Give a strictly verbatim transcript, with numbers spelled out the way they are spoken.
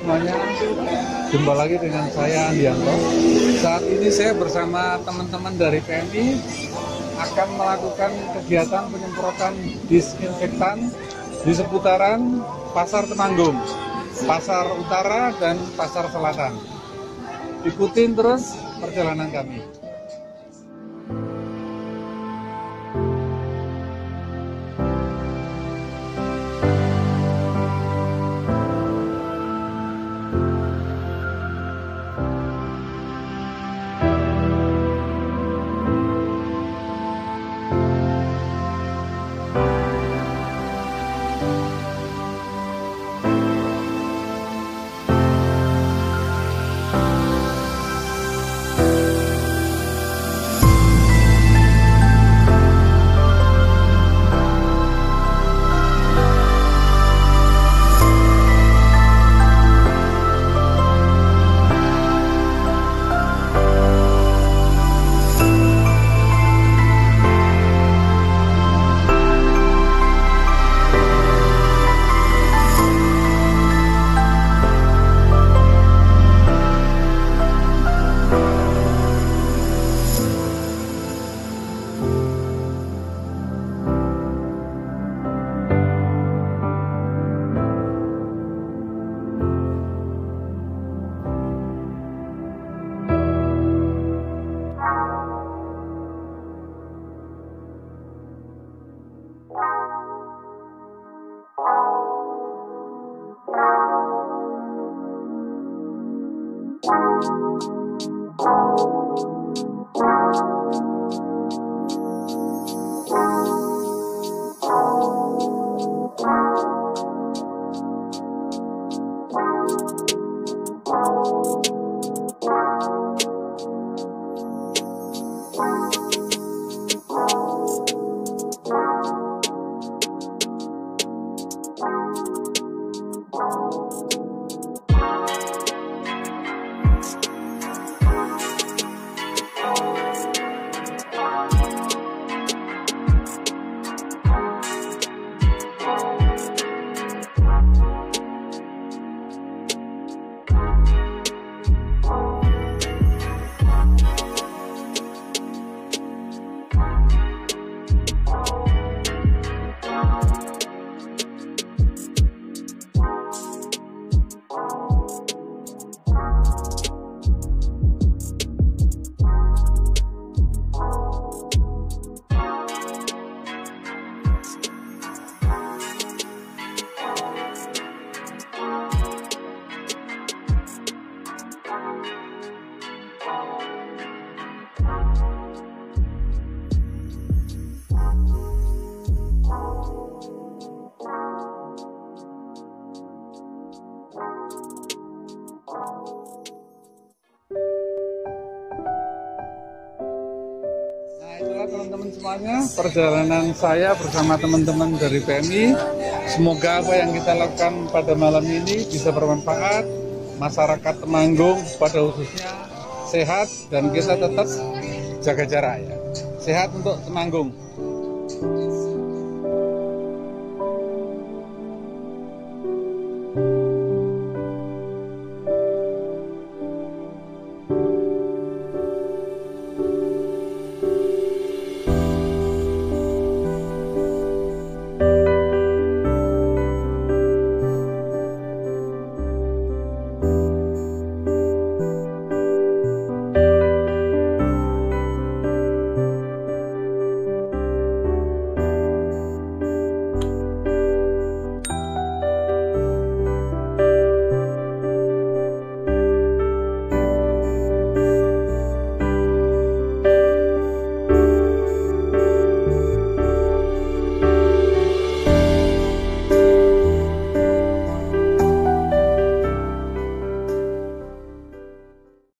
semuanya, jumpa lagi dengan saya Andyanto. Saat ini saya bersama teman-teman dari P M I akan melakukan kegiatan penyemprotan disinfektan di seputaran Pasar Temanggung, Pasar Utara dan Pasar Selatan. Ikutin terus perjalanan kami. Itulah teman-teman semuanya, perjalanan saya bersama teman-teman dari P M I. Semoga apa yang kita lakukan pada malam ini bisa bermanfaat. Masyarakat Temanggung pada khususnya sehat dan kita tetap jaga jarak ya. Sehat untuk Temanggung.